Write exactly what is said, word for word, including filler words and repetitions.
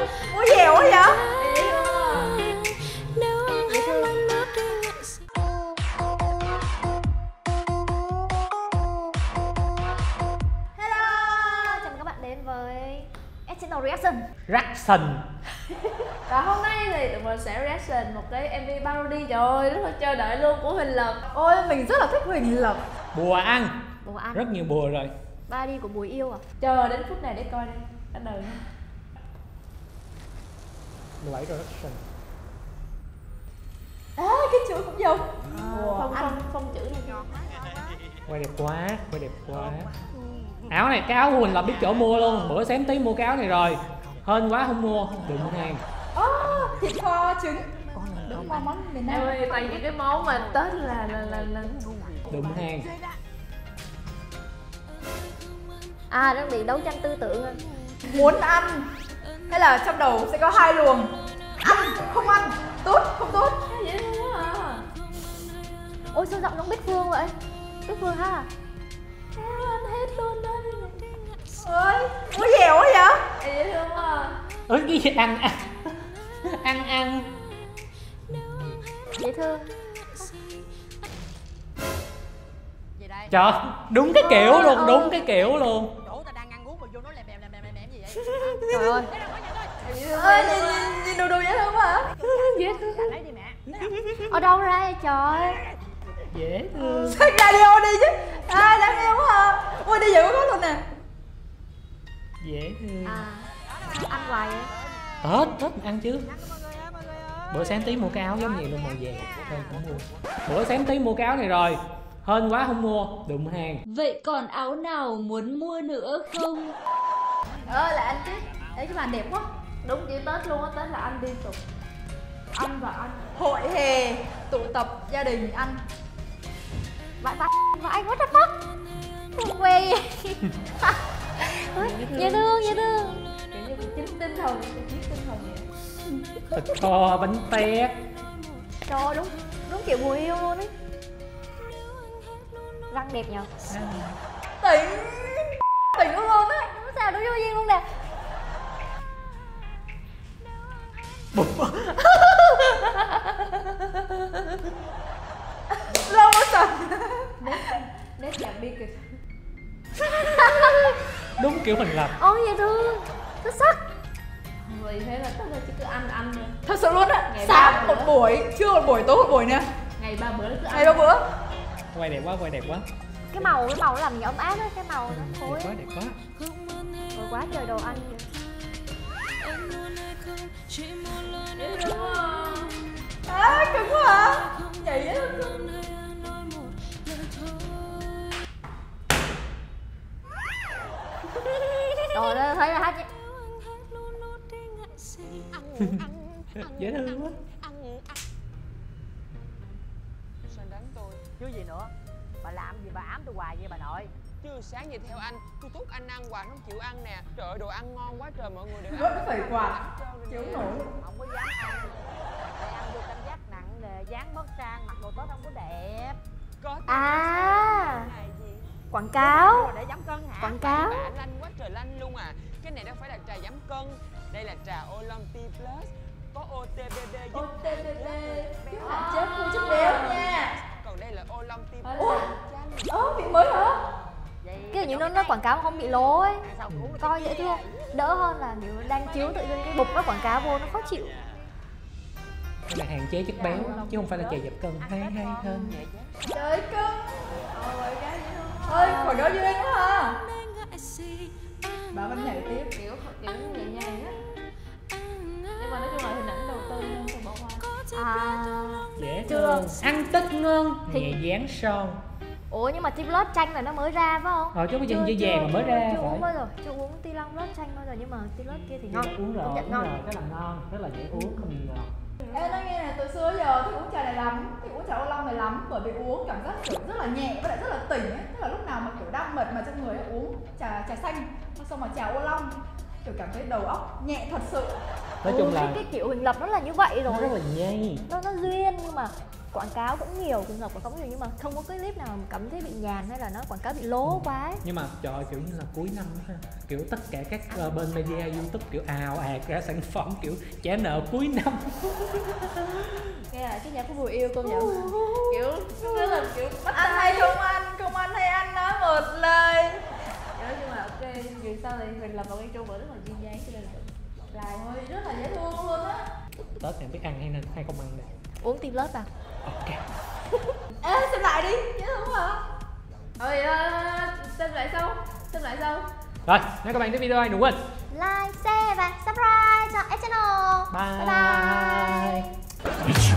Ủa dẻo quá vậy? Reaction. Reaction. Và hôm nay thì tụi mình sẽ reaction một cái em vê parody, trời ơi rất là chờ đợi luôn, của Huỳnh Lập. Ôi mình rất là thích Huỳnh Lập. Bùa ăn. Bùa ăn. Rất nhiều bùa rồi. Parody của Bùi Yêu à? Chờ đến phút này để coi đi. Bắt đầu nha. mười bảy reaction. À cái chữ cũng giống. À, không, không, không chữ này. Quay đẹp quá, quay đẹp quá. Áo này, cái áo của Huỳnh Lập biết chỗ mua luôn. Bữa xém tí mua cái áo này rồi. Hên quá không mua, đụng hàng. Oh, thịt kho trứng. Đúng ngon món miền Nam. Em ơi, toàn những cái món mà Tết là là là, là... đụng hàng. À, đang bị đấu tranh tư tưởng à. Muốn ăn hay là trong đầu sẽ có hai luồng. Ăn, không ăn, tốt, không tốt. Dễ thương quá à. Ôi sao giọng giống Bích Phương vậy? Bích Phương ha. Em ăn hết luôn đó. Ôi, ôi dẻo quá vậy? Ê, dễ thương quá à. Ơ cái gì ăn ăn. Ăn ăn. Dễ thương. Trời, đúng cái kiểu luôn, đúng cái kiểu luôn. Chỗ ta đang ăn uống mà vô nói lèm lèm lèm lèm lèm gì vậy? Trời ơi. Ơi nhìn nhìn nhìn đồ đồ dễ thương quá hả? Dễ thương. Lấy đi mẹ. Ở đâu ra vậy trời? Dễ thương. Xách radio đi chứ. À đáng yêu quá à. Ôi đi dự có luôn nè. Dễ thương. À, ăn hoài vậy? Tết, Tết mình ăn chứ. Bữa sáng tí mua cái áo giống vậy luôn màu vàng. Thôi không mua. Bữa sáng tí mua cái áo này rồi. Hên quá không mua, đụng hàng. Vậy còn áo nào muốn mua nữa không? Ờ là anh chứ. Đấy cái bàn đẹp quá. Đúng kiểu Tết luôn á, Tết là ăn liên tục. Ăn và ăn. Hội hè, tụ tập gia đình ăn. Vãi vãi và anh what the fuck? Không quê gì. Dễ thương, dễ thương. Kiểu như bị chính tinh thần, bị chính tinh thần vậy. Thịt kho, bánh tét. Trời ơi, đúng, đúng kiểu Bùi Yêu luôn ấy. Răng đẹp nhờ. Tỉnh tỉnh luôn luôn á. Đúng sao đúng vô duyên luôn nè. Lâu quá sần. Nét nhạc bi kịch. Đúng kiểu mình làm. Ôi dễ thương, xuất sắc. Vì thế là tất là chỉ cứ ăn ăn thôi. Thật sự luôn á. Ngày Sáng ba một bữa. buổi, trưa một buổi, tối một buổi nè. Ngày ba bữa cứ ăn. Ngày ba bữa. Quay đẹp quá, quay đẹp quá. Cái màu, cái màu nó làm gì ấm áp á, cái màu nó Đẹp khối. quá, đẹp quá. Rồi quá trời đồ ăn kìa. Dễ thương quá. À cứng quá hả? Nhảy á. Rồi đó, thấy là hát chứ. Dễ thương quá. Sao anh đánh tôi? Chứ gì nữa? Bà làm gì bà ám tôi hoài vậy bà nội? Chứ sáng vậy theo anh, tôi thúc anh ăn hoài không chịu ăn nè. Trời ơi đồ ăn ngon quá trời, mọi người đều ăn. Vẫn phải quạt. Chịu nổi. Không có dám ăn. Tại ăn vô cảm giác nặng nề, dáng mất sang, mặc đồ Tết không có đẹp. Có À, này gì? quảng cáo. Để giảm cân hả? Quảng cáo. Bà lanh quá trời lanh luôn à. Cái này đâu phải là trà giảm cân. Đây là trà Olampi Plus. Có o tê bê bê giúp O T B B giúp hạn chế không chất béo nha. Còn đây là Olampi Ủa? Plus. Ơ vị mới hả? Cái như nó nó quảng cáo mà không bị lố ấy. Coi dễ thương. Đỡ hơn là nếu đang chiếu tự nhiên cái bục nó quảng cáo vô nó khó chịu. Cái này hạn chế chất béo chứ không phải là trà giảm cân. Hay hay hơn. Trời cưng. Ôi cái dễ thương. Ơi khỏi đó duyên quá ha. Bà vẫn nhảy tiếp. Kiểu kiểu nhẹ nhàng á. Nhưng mà nói chung là hình ảnh đầu tư nên tôi bỏ qua. À, Dễ chưa. thương. Ăn Tết ngon. Thì- Nhẹ dáng son. ủa nhưng mà Team Lót chanh là nó mới ra phải không? Ờ chứ cái Chưa- dây chưa- vàng mà mới ra chưa uống phải. bao giờ, chưa uống Team Lót chanh bao giờ, nhưng mà Team Lót kia thì ngon. Uống rồi, Công nhận uống ngon. rồi, rất là ngon, rất là dễ uống, không bị ngọt. Ê nói nghe này, từ xưa giờ thích uống trà này lắm, thích uống trà ô long này lắm, bởi vì uống cảm giác kiểu rất là nhẹ và lại rất là tỉnh ấy. Tức là lúc nào mà kiểu đang mệt mà trong người ấy, uống trà trà xanh, xong mà trà ô long kiểu cảm thấy đầu óc nhẹ thật sự. Nói Ừ, chung là cái, cái kiểu Huỳnh Lập nó là như vậy rồi. nó rất là nhây. Nó nó duyên nhưng mà quảng cáo cũng nhiều, trường hợp quảng cáo cũng nhiều, nhưng mà không có cái clip nào cảm thấy bị nhàn hay là nó quảng cáo bị lố quá ấy. Nhưng mà trời ơi, kiểu như là cuối năm ha, kiểu tất cả các uh, bên media YouTube kiểu ào ạt ra sản phẩm kiểu trả nợ cuối năm. Nghe là cái nhạc của Bùi Yêu công nhận kiểu rất là kiểu bắt anh hay không anh, không anh hay anh nói một lời. Nhưng mà ok, vì sao thì mình làm một cái show rất là duyên dáng cho nên là làm thôi rất là dễ thương luôn á. Tết này biết ăn hay nên hay không ăn đây. Uống tim lết vào. Ok. Ê, xem lại đi, dễ thương quá hả? Rồi, uh, xem lại sau, xem lại sau. Rồi, nếu các bạn thích video này đừng quên Like, share và subscribe cho em channel. Bye. Bye bye.